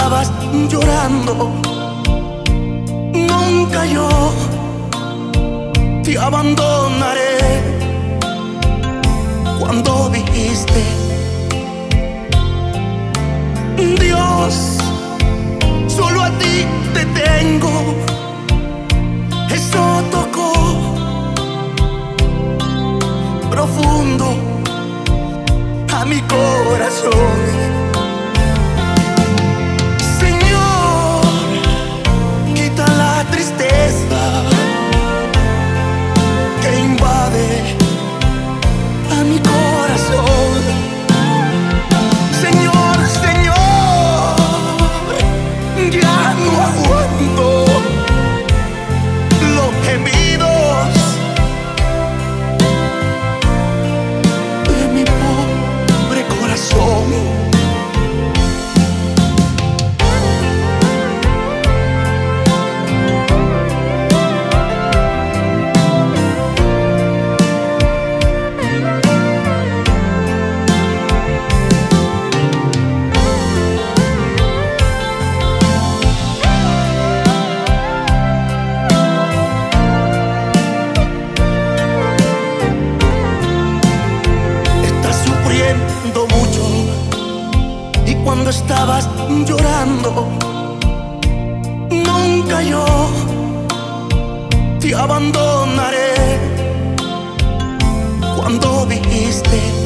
estabas llorando, nunca yo te abandonaré. Cuando dijiste, Dios, solo a ti te tengo, eso tocó profundo a mi corazón. Señor, quita la tristeza que invade a mi corazón. Señor, Señor, ya no aguanto los gemidos de mi pobre corazón. Mucho, y cuando estabas llorando, nunca yo te abandonaré. Cuando dijiste,